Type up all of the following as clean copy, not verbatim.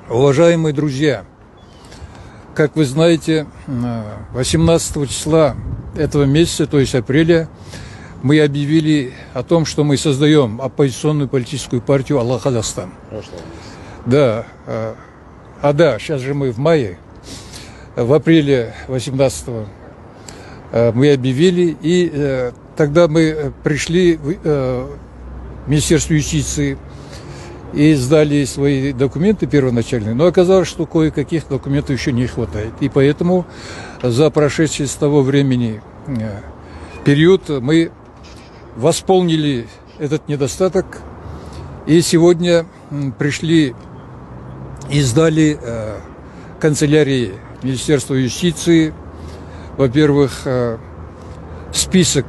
Уважаемые друзья, как вы знаете, 18 числа этого месяца, то есть апреля, мы объявили о том, что мы создаем оппозиционную политическую партию «Алла Казахстан». Да, сейчас же мы в мае, в апреле 18-го мы объявили, и тогда мы пришли в Министерство юстиции и сдали свои документы первоначальные, но оказалось, что кое-каких документов еще не хватает. И поэтому за прошедший с того времени период мы восполнили этот недостаток, и сегодня пришли и сдали канцелярии Министерства юстиции, во-первых, список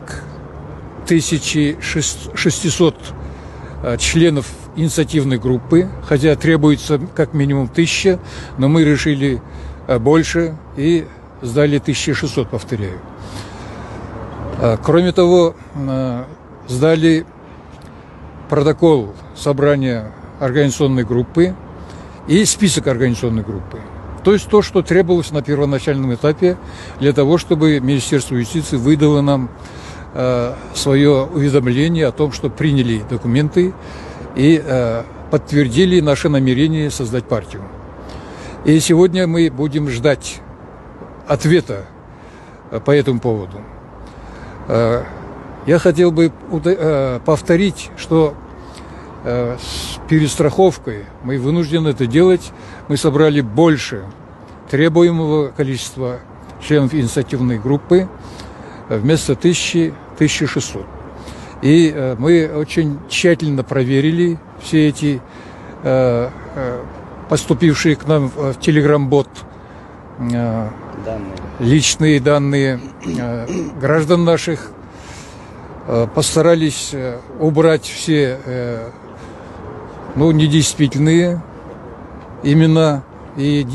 1600 членов инициативной группы, хотя требуется как минимум 1000, но мы решили больше и сдали 1600, повторяю. Кроме того, сдали протокол собрания организационной группы и список организационной группы. То есть то, что требовалось на первоначальном этапе для того, чтобы Министерство юстиции выдало нам свое уведомление о том, что приняли документы и подтвердили наше намерение создать партию. И сегодня мы будем ждать ответа по этому поводу. Я хотел бы повторить, что с перестраховкой мы вынуждены это делать. Мы собрали больше требуемого количества членов инициативной группы, вместо 1600. И мы очень тщательно проверили все эти поступившие к нам в Telegram-бот личные данные граждан наших, постарались убрать все недействительные имена и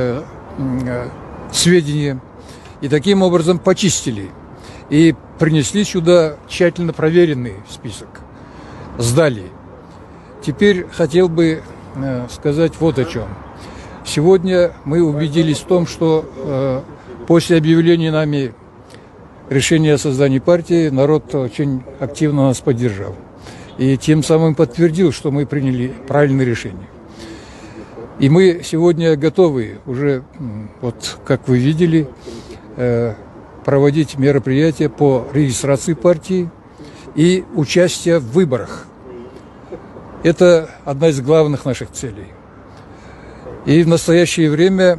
сведения, и таким образом почистили и принесли сюда тщательно проверенный список, сдали. Теперь хотел бы сказать вот о чем. Сегодня мы убедились в том, что после объявления нами решения о создании партии народ очень активно нас поддержал. И тем самым подтвердил, что мы приняли правильное решение. И мы сегодня готовы уже, вот как вы видели, проводить мероприятия по регистрации партии и участие в выборах. Это одна из главных наших целей. И в настоящее время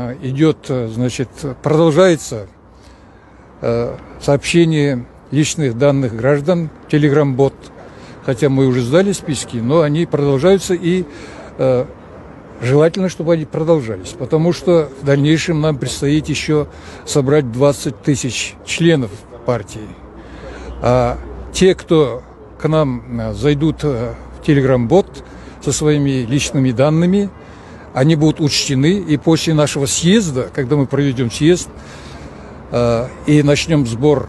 продолжается сообщение личных данных граждан, Telegram-бот, хотя мы уже сдали списки, но они продолжаются, и желательно, чтобы они продолжались, потому что в дальнейшем нам предстоит еще собрать 20 тысяч членов партии. А те, кто к нам зайдут в Telegram-бот со своими личными данными, они будут учтены, и после нашего съезда, когда мы проведем съезд и начнем сбор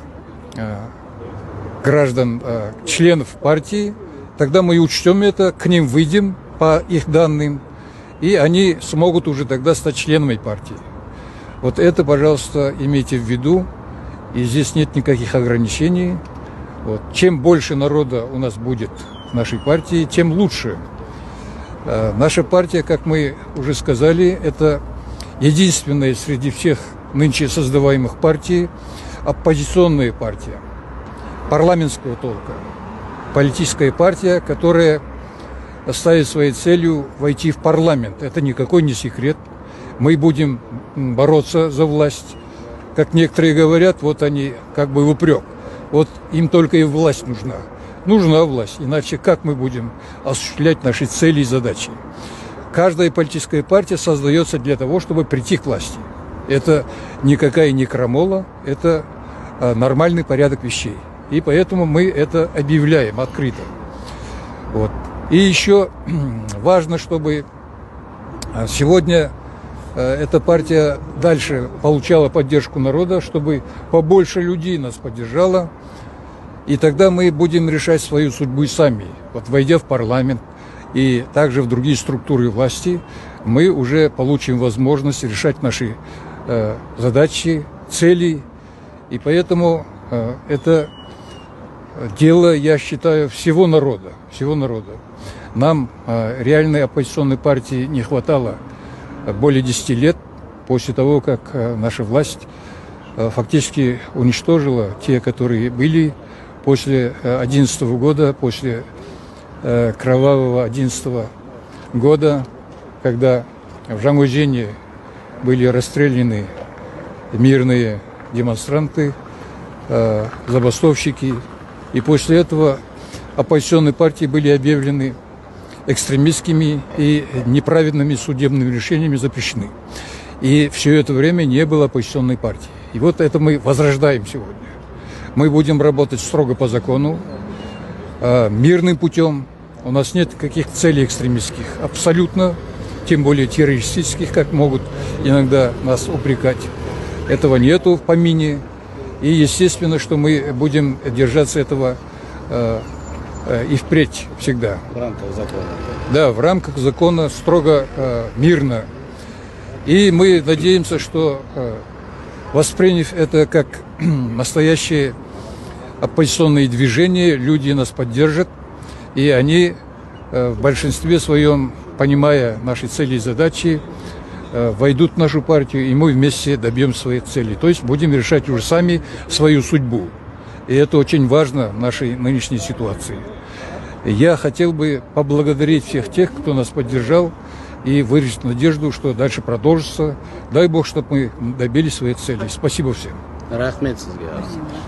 граждан, членов партии, тогда мы и учтем это, к ним выйдем по их данным, и они смогут уже тогда стать членами партии. Вот это, пожалуйста, имейте в виду, и здесь нет никаких ограничений. Вот. Чем больше народа у нас будет в нашей партии, тем лучше. Наша партия, как мы уже сказали, это единственная среди всех нынче создаваемых партий оппозиционная партия, парламентского толка, политическая партия, которая ставит своей целью войти в парламент. Это никакой не секрет. Мы будем бороться за власть. Как некоторые говорят, вот они как бы в упрек. Вот им только и власть нужна. Нужна власть, иначе как мы будем осуществлять наши цели и задачи? Каждая политическая партия создается для того, чтобы прийти к власти. Это никакая не крамола, это нормальный порядок вещей. И поэтому мы это объявляем открыто. Вот. И еще важно, чтобы сегодня эта партия дальше получала поддержку народа, чтобы побольше людей нас поддержало. И тогда мы будем решать свою судьбу сами. Вот войдя в парламент и также в другие структуры власти, мы уже получим возможность решать наши задачи, цели. И поэтому это дело, я считаю, всего народа. Нам реальной оппозиционной партии не хватало более 10 лет после того, как наша власть фактически уничтожила те, которые были после 2011 года, после кровавого 2011 года, когда в Жангузене были расстреляны мирные демонстранты, забастовщики. И после этого оппозиционные партии были объявлены экстремистскими и неправедными судебными решениями запрещены. И все это время не было оппозиционной партии. И вот это мы возрождаем сегодня. Мы будем работать строго по закону, мирным путем. У нас нет каких-то целей экстремистских, абсолютно, тем более террористических, как могут иногда нас упрекать. Этого нету в помине. И естественно, что мы будем держаться этого и впредь всегда. В рамках закона. Да, в рамках закона, строго мирно. И мы надеемся, что, восприняв это как настоящее оппозиционные движения, люди нас поддержат, и они в большинстве своем, понимая наши цели и задачи, войдут в нашу партию, и мы вместе добьем своих целей. То есть будем решать уже сами свою судьбу. И это очень важно в нашей нынешней ситуации. Я хотел бы поблагодарить всех тех, кто нас поддержал, и выразить надежду, что дальше продолжится. Дай Бог, чтобы мы добились своих целей. Спасибо всем. Рахмет сизге.